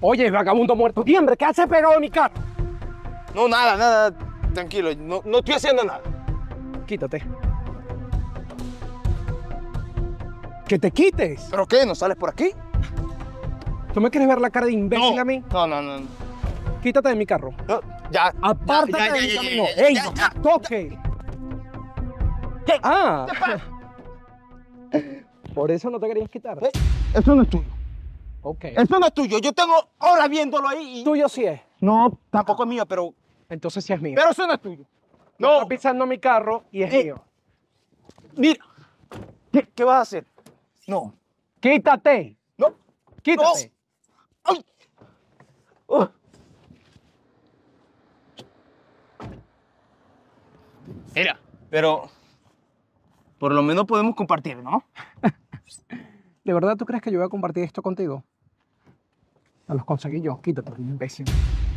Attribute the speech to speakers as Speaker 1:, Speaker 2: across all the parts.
Speaker 1: Oye, vagabundo muerto de hambre, ¿qué haces pegado a mi carro?
Speaker 2: No, nada. Tranquilo, no estoy haciendo nada.
Speaker 1: Quítate. ¡Que te quites!
Speaker 2: ¿Pero qué? ¿No sales por aquí?
Speaker 1: ¿Tú me quieres ver la cara de imbécil
Speaker 2: No.
Speaker 1: a mí?
Speaker 2: No.
Speaker 1: Quítate de mi carro.
Speaker 2: No, ya.
Speaker 1: Apártate de mi camino. ¡Ey, no me toque!
Speaker 2: ¿Qué?
Speaker 1: Ah.
Speaker 2: ¿Qué pasa?
Speaker 1: Por eso no te querías quitar.
Speaker 2: Eso no es tuyo.
Speaker 1: Ok.
Speaker 2: Eso no es tuyo. Yo tengo horas viéndolo ahí y...
Speaker 1: Tuyo sí es.
Speaker 2: No, tampoco es mío, pero
Speaker 1: Entonces sí es mío.
Speaker 2: eso no es tuyo.
Speaker 1: No.
Speaker 2: No.
Speaker 1: Estás pisando mi carro y es mío.
Speaker 2: Mira. ¿Qué vas a hacer? No.
Speaker 1: ¡Quítate!
Speaker 2: No.
Speaker 1: ¡Quítate!
Speaker 2: ¡Ay! Oh. Mira, pero por lo menos podemos compartir, ¿no?
Speaker 1: ¿De verdad tú crees que yo voy a compartir esto contigo? No los conseguí yo. Quítate, imbécil.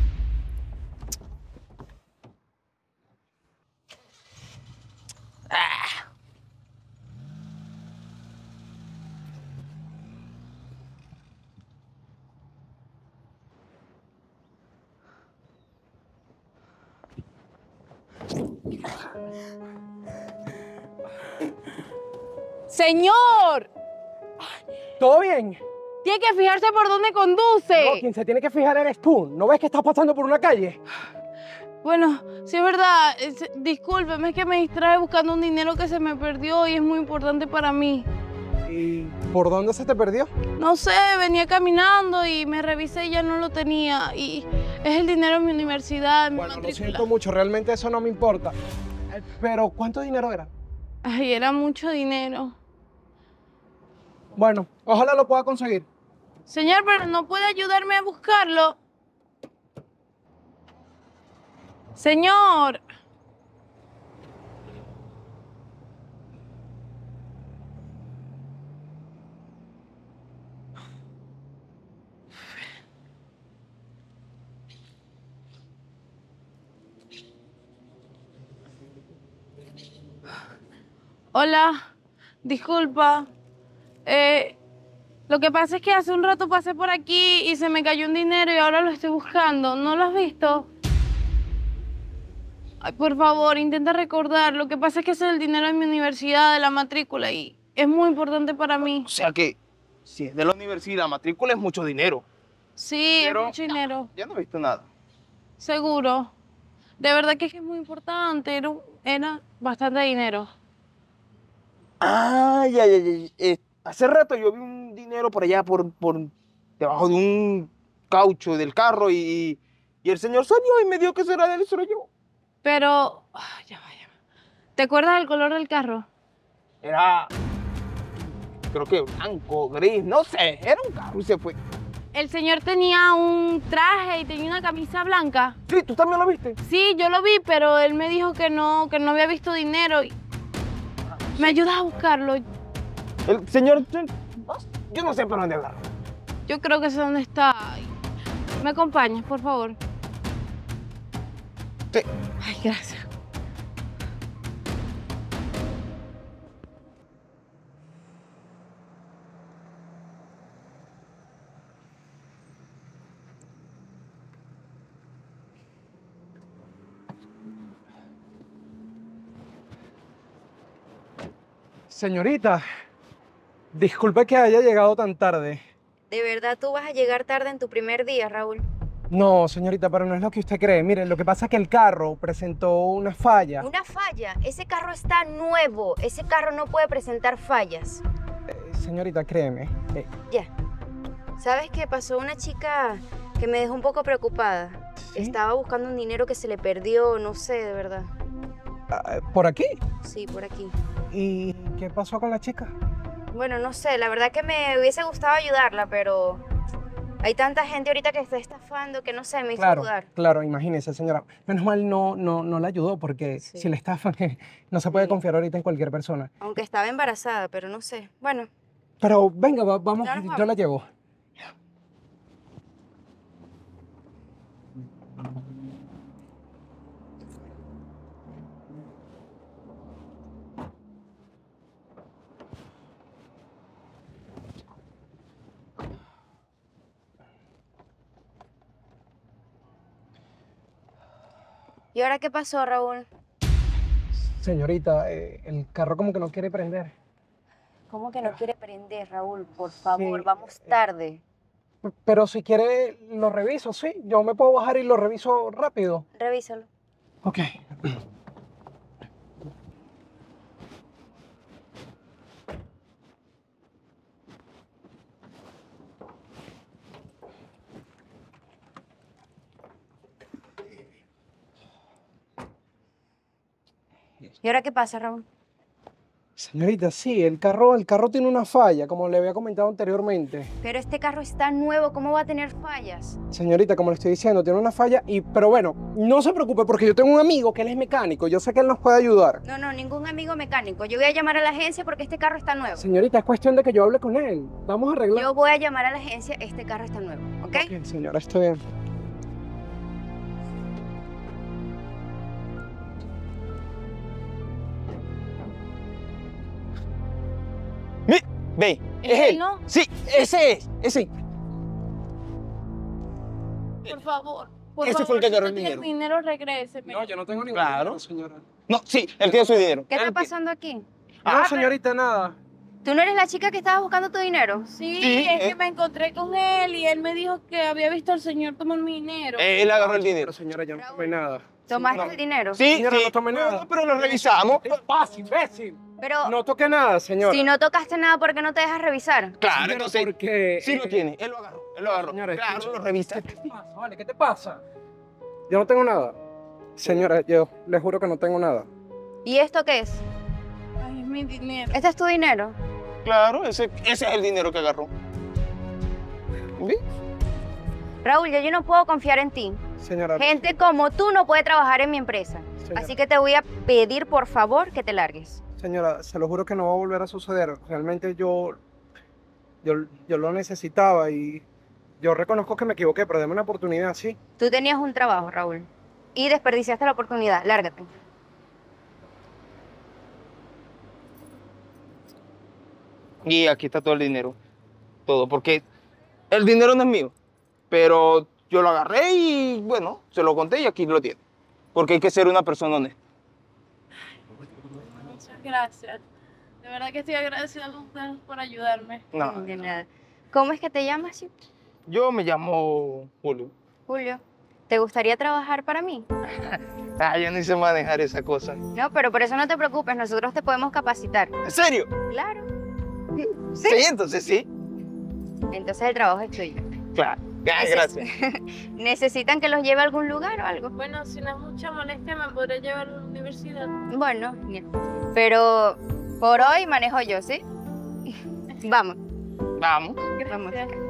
Speaker 3: ¡Señor!
Speaker 1: ¿Todo bien?
Speaker 3: Tiene que fijarse por dónde conduce.
Speaker 1: No, quien se tiene que fijar eres tú. ¿No ves que estás pasando por una calle?
Speaker 3: Bueno, sí es verdad. Discúlpeme, es que me distraje buscando un dinero que se me perdió y es muy importante para mí.
Speaker 1: ¿Y por dónde se te perdió?
Speaker 3: No sé, venía caminando y me revisé y ya no lo tenía. Y es el dinero de mi universidad, de mi
Speaker 1: Bueno, lo
Speaker 3: matrícula.
Speaker 1: siento mucho. Realmente eso no me importa. Pero, ¿cuánto dinero era?
Speaker 3: Ay, era mucho dinero.
Speaker 1: Bueno, ojalá lo pueda conseguir.
Speaker 3: Señor, pero ¿no puede ayudarme a buscarlo? Señor. Hola, disculpa. Lo que pasa es que hace un rato pasé por aquí y se me cayó un dinero y ahora lo estoy buscando. ¿No lo has visto? Ay, por favor, intenta recordar. Lo que pasa es que ese es el dinero de mi universidad, de la matrícula, y es muy importante para mí.
Speaker 2: O sea que si es de la universidad, la matrícula es mucho dinero.
Speaker 3: Sí,
Speaker 2: Pero-
Speaker 3: es mucho dinero.
Speaker 2: Ya no he visto nada.
Speaker 3: Seguro. De verdad que es muy importante. Era bastante dinero.
Speaker 2: Ah, ya. Hace rato yo vi un dinero por allá, por debajo de un caucho del carro y el señor salió y me dijo que eso era de él, eso era yo.
Speaker 3: Pero... ya va. ¿Te acuerdas del color del carro?
Speaker 2: Era, creo que blanco, gris, no sé, era un carro y se fue.
Speaker 3: El señor tenía un traje y tenía una camisa blanca.
Speaker 2: Sí, ¿tú también lo viste?
Speaker 3: Sí, yo lo vi, pero él me dijo que no había visto dinero. ¿Me ayudas a buscarlo?
Speaker 2: El señor, yo no sé por dónde agarró.
Speaker 3: Yo creo que sé dónde está. ¿Me acompañas, por favor?
Speaker 2: Sí.
Speaker 3: Ay, gracias.
Speaker 1: Señorita, disculpe que haya llegado tan tarde.
Speaker 4: ¿De verdad tú vas a llegar tarde en tu primer día, Raúl?
Speaker 1: No, señorita, pero no es lo que usted cree. Mire, lo que pasa es que el carro presentó una falla.
Speaker 4: Una falla. Ese carro está nuevo. Ese carro no puede presentar fallas.
Speaker 1: Señorita, créeme.
Speaker 4: Ya. ¿Sabes qué? Pasó una chica que me dejó un poco preocupada.
Speaker 1: ¿Sí?
Speaker 4: Estaba buscando un dinero que se le perdió, no sé, de verdad.
Speaker 1: ¿Por aquí?
Speaker 4: Sí, por aquí.
Speaker 1: ¿Y qué pasó con la chica?
Speaker 4: Bueno, no sé, la verdad que me hubiese gustado ayudarla, pero hay tanta gente ahorita que está estafando que no sé, me hizo
Speaker 1: Claro,
Speaker 4: dudar.
Speaker 1: claro, imagínese, señora. Menos mal no la ayudó porque
Speaker 4: Sí.
Speaker 1: si le estafan, no se puede
Speaker 4: Sí.
Speaker 1: confiar ahorita en cualquier persona.
Speaker 4: Aunque estaba embarazada, pero no sé. Bueno,
Speaker 1: Pero venga, vamos,
Speaker 4: Ya nos
Speaker 1: yo
Speaker 4: vamos.
Speaker 1: la llevo.
Speaker 4: ¿Y ahora qué pasó, Raúl?
Speaker 1: Señorita, el carro como que no quiere prender.
Speaker 4: ¿Cómo que no quiere prender, Raúl? Por favor,
Speaker 1: Sí,
Speaker 4: vamos tarde.
Speaker 1: Pero si quiere, lo reviso, sí. Yo me puedo bajar y lo reviso rápido.
Speaker 4: Revísalo.
Speaker 1: Ok.
Speaker 4: ¿Y ahora qué pasa, Raúl?
Speaker 1: Señorita, sí, el carro tiene una falla, como le había comentado anteriormente.
Speaker 4: Pero este carro está nuevo, ¿cómo va a tener fallas?
Speaker 1: Señorita, como le estoy diciendo, tiene una falla pero bueno, no se preocupe porque yo tengo un amigo que él es mecánico, yo sé que él nos puede ayudar.
Speaker 4: No, no, ningún amigo mecánico. Yo voy a llamar a la agencia porque este carro está nuevo.
Speaker 1: Señorita, es cuestión de que yo hable con él. Vamos a arreglar.
Speaker 4: Yo voy a llamar a la agencia, este carro está nuevo, ¿ok?
Speaker 1: Ok, señora, está bien.
Speaker 2: Ve,
Speaker 3: ¿Es
Speaker 2: es
Speaker 3: él,
Speaker 2: él.
Speaker 3: no?
Speaker 2: Sí, ese es, ese.
Speaker 3: Por favor. Por
Speaker 2: Ese
Speaker 3: favor,
Speaker 2: fue el que
Speaker 3: si
Speaker 2: agarró
Speaker 3: no
Speaker 2: el
Speaker 3: tiene
Speaker 2: dinero.
Speaker 3: dinero, regréseme.
Speaker 1: No, yo no tengo ningún
Speaker 2: Claro.
Speaker 1: dinero, señora.
Speaker 2: No, sí, él tiene su dinero.
Speaker 4: ¿Qué está
Speaker 2: Él-
Speaker 4: pasando aquí?
Speaker 1: No, señorita, nada.
Speaker 4: ¿Tú no eres la chica que estaba buscando tu dinero?
Speaker 3: Sí,
Speaker 2: Sí,
Speaker 3: es que me encontré con él y él me dijo que había visto al señor tomar mi dinero.
Speaker 2: Él agarró el dinero.
Speaker 1: Pero señora, yo no tomé nada.
Speaker 4: ¿Tomaste
Speaker 2: no.
Speaker 4: el dinero?
Speaker 2: Sí,
Speaker 1: Señora,
Speaker 2: sí.
Speaker 1: no tomé nada.
Speaker 2: No, pero lo revisamos.
Speaker 1: ¿Qué pasa, imbécil?
Speaker 4: Pero
Speaker 1: No toqué nada, señora.
Speaker 4: si no tocaste nada, ¿por qué no te dejas revisar?
Speaker 2: Claro,
Speaker 1: Señora,
Speaker 2: entonces.
Speaker 1: porque...
Speaker 2: Sí lo tiene, él lo agarró. Él lo agarró.
Speaker 1: Señora,
Speaker 2: Claro,
Speaker 1: escuche.
Speaker 2: lo revisa.
Speaker 1: ¿Qué te pasa? Vale, ¿qué te pasa? Yo no tengo nada. Señora, yo le juro que no tengo nada.
Speaker 4: ¿Y esto qué es?
Speaker 3: Ay, es mi dinero.
Speaker 4: ¿Este es tu dinero?
Speaker 2: Claro, ese es el dinero que agarró. ¿Sí?
Speaker 4: Raúl, yo no puedo confiar en ti.
Speaker 1: Señora,
Speaker 4: Gente como tú no puede trabajar en mi empresa.
Speaker 1: señora,
Speaker 4: Así que te voy a pedir, por favor, que te largues.
Speaker 1: señora, se lo juro que no va a volver a suceder. Realmente yo lo necesitaba y yo reconozco que me equivoqué, pero deme una oportunidad, sí.
Speaker 4: Tú tenías un trabajo, Raúl, y desperdiciaste la oportunidad. Lárgate.
Speaker 2: Y aquí está todo el dinero. Todo, porque el dinero no es mío. Pero yo lo agarré y, bueno, se lo conté y aquí lo tiene. Porque hay que ser una persona honesta.
Speaker 3: Muchas gracias. De verdad que estoy agradecida a ustedes por ayudarme.
Speaker 2: No,
Speaker 4: De nada. ¿Cómo es que te llamas, Chip?
Speaker 2: yo me llamo Julio.
Speaker 4: Julio. ¿Te gustaría trabajar para mí?
Speaker 2: Ah, yo no sé manejar esa cosa.
Speaker 4: No, pero por eso no te preocupes, nosotros te podemos capacitar.
Speaker 2: ¿En serio?
Speaker 4: Claro.
Speaker 2: Sí, entonces sí.
Speaker 4: Entonces el trabajo es tuyo.
Speaker 2: Claro. Ah,
Speaker 4: Ese-
Speaker 2: gracias.
Speaker 4: ¿Necesitan que los lleve a algún lugar o algo?
Speaker 3: Bueno, si no es mucha molestia, me podré llevar a la universidad.
Speaker 4: Bueno, bien. Pero por hoy manejo yo, ¿sí? Vamos,
Speaker 2: Vamos.
Speaker 4: vamos.
Speaker 3: Gracias.